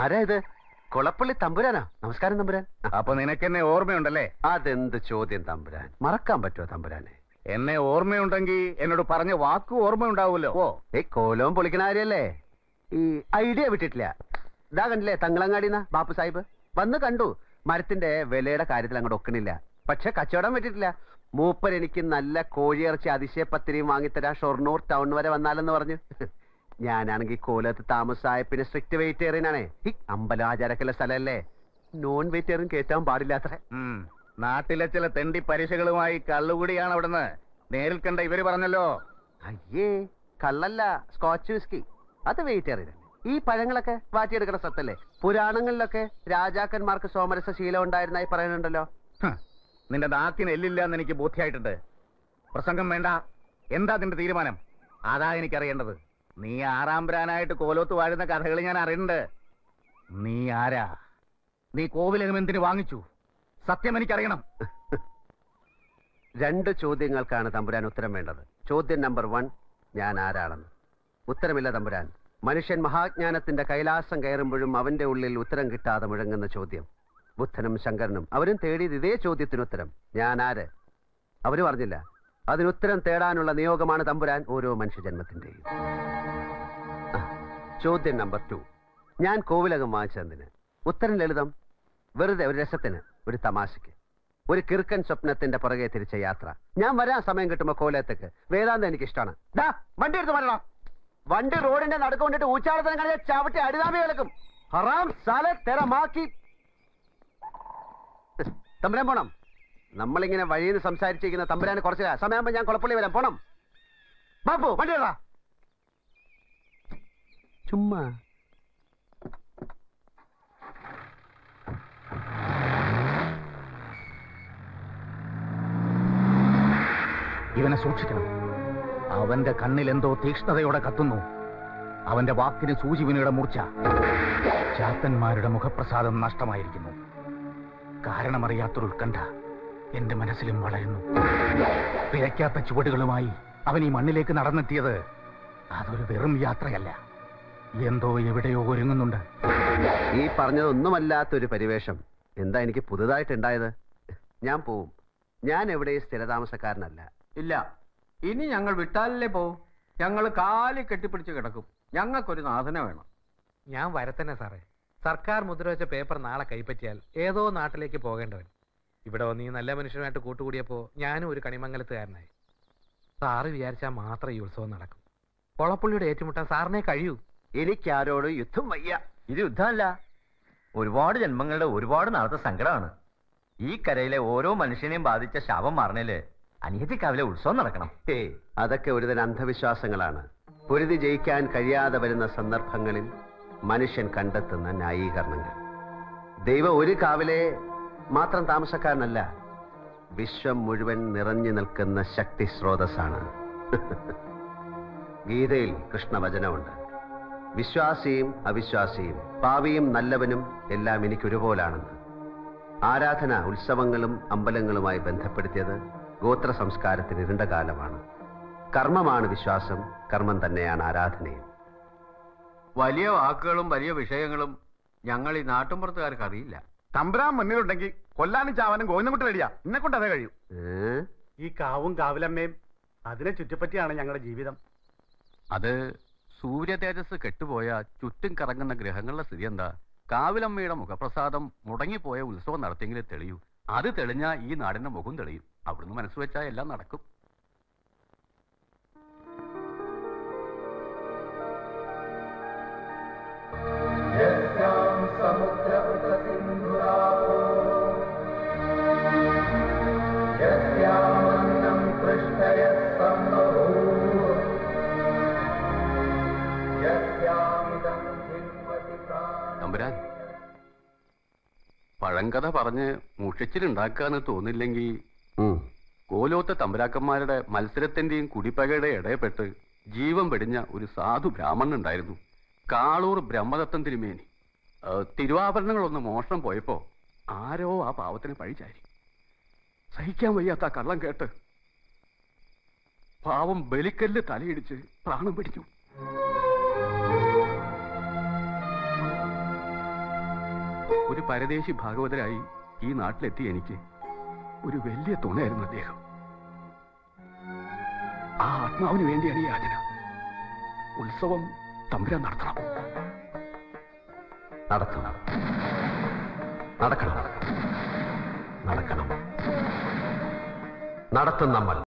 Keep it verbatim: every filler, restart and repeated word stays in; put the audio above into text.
ആരാ ഇത്? കൊളപ്പള്ളി തമ്പുരാനാ? നമസ്കാരം തമ്പുരാൻ. അപ്പൊ നിനക്കെന്നെ ഓർമ്മയുണ്ടല്ലേ? അതെന്ത് ചോദ്യം തമ്പുരാൻ, മറക്കാൻ പറ്റുമോ തമ്പുരാനെ? എന്നെ ഓർമ്മയുണ്ടെങ്കിൽ എന്നോട് പറഞ്ഞ വാക്ക് ഓർമ്മയുണ്ടാവുമല്ലോ. ഓ ഈ കോലവും പൊളിക്കണ കാര്യല്ലേ? ഈ ഐഡിയ വിട്ടിട്ടില്ല. ഇതാ കണ്ടില്ലേ തങ്ങളങ്ങാടിന്ന ബാപ്പു സാഹിബ് വന്ന് കണ്ടു. മരത്തിന്റെ വിലയുടെ കാര്യത്തിൽ അങ്ങോട്ട് ഒക്കണില്ല, പക്ഷെ കച്ചവടം പറ്റിട്ടില്ല. മൂപ്പർ എനിക്ക് നല്ല കോഴിയിറച്ചി അതിശയപ്പത്തിരിയും വാങ്ങിത്തരാ ഷൊർണൂർ ടൗൺ വരെ വന്നാലെന്ന് പറഞ്ഞു. ഞാനാണെങ്കിൽ കോലത്ത് താമസായ പിന്നെ സ്ട്രിക്റ്റ് വെജിറ്റേറിയൻ ആണേ. ഈ അമ്പലം ആചാരക്കുള്ള സ്ഥലമല്ലേ, നോൺ വെജിറ്റേറിയൻ കേറ്റാൻ പാടില്ലാത്ര. നാട്ടിലെ ചില തെണ്ടി പരീക്ഷകളുമായി കള്ളുകൂടിയാണ് അവിടുന്ന് നേരിൽ കണ്ട ഇവര് പറഞ്ഞല്ലോ. അയ്യേ കള്ളല്ല, സ്കോച്ച് വിസ്കി, അത് വെജിറ്റേറിയൻ. ഈ പഴങ്ങളൊക്കെ വാറ്റിയെടുക്കുന്ന സത്തല്ലേ? പുരാണങ്ങളിലൊക്കെ രാജാക്കന്മാർക്ക് സോമരസ ശീലം ഉണ്ടായിരുന്നായി പറയുന്നുണ്ടല്ലോ. നിന്റെ നാക്കിന് എല്ലില്ല എന്ന് എനിക്ക് ബോധ്യമായിട്ടുണ്ട്. പ്രസംഗം വേണ്ട. എന്താ നിന്റെ തീരുമാനം? അതാ എനിക്കറിയേണ്ടത്. നീ ആറാംബ്രാനായിട്ട് കോലോത്ത് വാഴുന്ന കഥകൾ ഞാൻ അറിയുന്നുണ്ട്. നീ ആരാ? നീ കോവിലകം എന്തിനു വാങ്ങിച്ചു? സത്യം എനിക്കറിയണം. രണ്ട് ചോദ്യങ്ങൾക്കാണ് തമ്പുരാൻ ഉത്തരം വേണ്ടത്. ചോദ്യം നമ്പർ വൺ, ഞാൻ ആരാണെന്ന്. ഉത്തരമില്ല തമ്പുരാൻ. മനുഷ്യൻ മഹാജ്ഞാനത്തിന്റെ കൈലാസം കയറുമ്പോഴും അവന്റെ ഉള്ളിൽ ഉത്തരം കിട്ടാതെ മുഴങ്ങുന്ന ചോദ്യം. ബുദ്ധനും ശങ്കരനും അവരും തേടിയത് ഇതേ ചോദ്യത്തിന് ഉത്തരം. ഞാൻ ആര്? അവര് പറഞ്ഞില്ല. അതിനുത്തരം തേടാനുള്ള നിയോഗമാണ് തമ്പുരാൻ ഓരോ മനുഷ്യജന്മത്തിന്റെയും. ചോദ്യം നമ്പർ ടു, ഞാൻ കോവിലകം വാങ്ങിച്ചതിന്. ഉത്തരം ലളിതം. വെറുതെ ഒരു രസത്തിന്, ഒരു തമാശയ്ക്ക്, ഒരു കിറുക്കൻ സ്വപ്നത്തിന്റെ പുറകെ തിരിച്ച യാത്ര. ഞാൻ വരാൻ സമയം കിട്ടുമ്പോ കോലത്തേക്ക്. വേദാന്തം എനിക്ക് ഇഷ്ടമാണ്. വണ്ടി എടുത്ത് വരണം. വണ്ടി റോഡിന്റെ നടുക്കൊണ്ടിട്ട് ഊച്ചാളത്തിന് കളിയെ ചവിട്ടി അടിതാമി കിടക്കും. ഹറാം സാലെ തെരമാക്കി. തമ്പുരാൻ പോണം. നമ്മളിങ്ങനെ വഴിയിൽ നിന്ന് സംസാരിച്ചിരിക്കുന്ന തമ്പുരാന് കുറച്ച് സമയമാകുമ്പോ ഞാൻ കൊളപ്പള്ളി വരാം. പോണം ബാപ്പു, വണ്ടി ഇടാ. ചുമ്മാ ഇവനെ സൂക്ഷിക്കണം. അവന്റെ കണ്ണിൽ എന്തോ തീക്ഷ്ണതയോടെ കത്തുന്നു. അവന്റെ വാക്കിന് സൂചിവിനിയുടെ മൂർച്ച. ചാത്തന്മാരുടെ മുഖപ്രസാദം നഷ്ടമായിരിക്കുന്നു. കാരണമറിയാത്തൊരു ഉത്കണ്ഠ എന്റെ മനസ്സിലും വളരുന്നു. പിഴയ്ക്കാത്ത ചുവടുകളുമായി അവൻ ഈ മണ്ണിലേക്ക് നടന്നെത്തിയത് അതൊരു വെറും യാത്രയല്ല. എന്തോ എവിടെയോ ഒരുങ്ങുന്നുണ്ട്. ഈ പറഞ്ഞതൊന്നുമല്ലാത്തൊരു പരിവേഷം എന്താ എനിക്ക് പുതുതായിട്ടുണ്ടായത്? ഞാൻ പോവും. ഞാൻ എവിടെയും സ്ഥിരതാമസക്കാരനല്ല. ഇല്ല, ഇനി ഞങ്ങൾ വിട്ടാലല്ലേ പോവും. ഞങ്ങൾ കാലി കെട്ടിപ്പിടിച്ച് കിടക്കും. ഞങ്ങൾക്കൊരു നാഥന വേണം. ഞാൻ വരത്തന്നെ സാറേ. സർക്കാർ മുദ്ര വെച്ച പേപ്പർ നാളെ കൈപ്പറ്റിയാൽ ഏതോ നാട്ടിലേക്ക് പോകേണ്ടവൻ ഇവിടെ വന്ന് ഈ നല്ല മനുഷ്യനായിട്ട് കൂട്ടുകൂടിയപ്പോ ഞാനും ഒരു കണിമംഗലത്തുകാരനായി. സാറ് വിചാരിച്ചാൽ മാത്രം ഈ ഉത്സവം നടക്കും. കൊളപ്പള്ളിയുടെ ഏറ്റുമുട്ടാൻ സാറിനെ കഴിയൂ. എനിക്കാരോട് യുദ്ധം വയ്യ. ഇത് യുദ്ധമല്ല, ഒരുപാട് ജന്മങ്ങളുടെ ഒരുപാട് നാളത്തെ സങ്കടമാണ്. ഈ കരയിലെ ഓരോ മനുഷ്യനെയും ബാധിച്ച ശാപം മാറണേല് അനിയത്തിക്കാവിലെ ഉത്സവം നടക്കണം. ഏ അതൊക്കെ ഒരുതരം അന്ധവിശ്വാസങ്ങളാണ്. പൊരുതി ജയിക്കാൻ കഴിയാതെ വരുന്ന സന്ദർഭങ്ങളിൽ മനുഷ്യൻ കണ്ടെത്തുന്ന ന്യായീകരണങ്ങൾ. ദൈവം ഒരു കാവിലെ മാത്രം താമസക്കാരനല്ല, വിശ്വം മുഴുവൻ നിറഞ്ഞു നിൽക്കുന്ന ശക്തി സ്രോതസ്സാണ്. ഗീതയിൽ കൃഷ്ണവചനമുണ്ട്, വിശ്വാസിയും അവിശ്വാസിയും പാവിയും നല്ലവനും എല്ലാം എനിക്കൊരുപോലാണെന്ന്. ആരാധന ഉത്സവങ്ങളും അമ്പലങ്ങളുമായി ബന്ധപ്പെടുത്തിയത് ഗോത്ര സംസ്കാരത്തിന് ഇരുണ്ട കാലമാണ്. കർമ്മമാണ് വിശ്വാസം, കർമ്മം തന്നെയാണ് ആരാധനയും. വലിയ വാക്കുകളും വലിയ വിഷയങ്ങളും ഞങ്ങൾ ഈ നാട്ടുമ്പുറത്തുകാർക്ക് അറിയില്ല. തമ്പുരാൻ മുന്നിലുണ്ടെങ്കിൽ കൊല്ലാനും ചാവാനും ഗോവിന്ദൻകുട്ടി റെഡിയാ. എന്നെ കൊണ്ട് അതേ കഴിയും. ഈ കാവും കാവിലമ്മയും അതിനെ ചുറ്റിപ്പറ്റിയാണ് ഞങ്ങളുടെ ജീവിതം. അത് സൂര്യ തേജസ് കെട്ടുപോയ ചുറ്റും കറങ്ങുന്ന ഗ്രഹങ്ങളുടെ സ്ഥിതി എന്താ? കാവിലമ്മയുടെ മുഖപ്രസാദം മുടങ്ങിപ്പോയ ഉത്സവം നടത്തിയെങ്കിലേ തെളിയൂ. അത് തെളിഞ്ഞാ ഈ നാടിന്റെ മുഖം തെളിയും. അവിടുന്ന് മനസ്സ് വെച്ചാൽ എല്ലാം നടക്കും. തമ്പുരാൻ, പഴങ്കഥ പറഞ്ഞ് മുഷിച്ചിലുണ്ടാക്കാന്ന് തോന്നില്ലെങ്കിൽ കോലോത്തെ തമ്പുരാക്കന്മാരുടെ മത്സരത്തിന്റെയും കുടിപ്പകയുടെയും ഇടയപ്പെട്ട് ജീവൻ വെടിഞ്ഞ ഒരു സാധു ബ്രാഹ്മണൻ ഉണ്ടായിരുന്നു, കാളൂർ ബ്രഹ്മദത്തൻ തിരുമേനി. തിരുവാഭരണങ്ങളൊന്ന് മോഷണം പോയപ്പോ ആരോ ആ പാവത്തിന് പഴിച്ചാരി. സഹിക്കാൻ വയ്യാത്ത ആ കള്ളം കേട്ട് പാവം ബലിക്കല്ല് തലയിടിച്ച് പ്രാണം പിടിച്ചു. ഒരു പരദേശി ഭാഗവതരായി ഈ നാട്ടിലെത്തി എനിക്ക് ഒരു വലിയ തുണയായിരുന്നു അദ്ദേഹം. ആ ആത്മാവിന് വേണ്ടിയാണ് ഈ യാചന. ഉത്സവം തമ്പുരാൻ നടത്തണം. നടത്തണം, നടക്കണം, നടക്കണം, നടത്തും നമ്മൾ.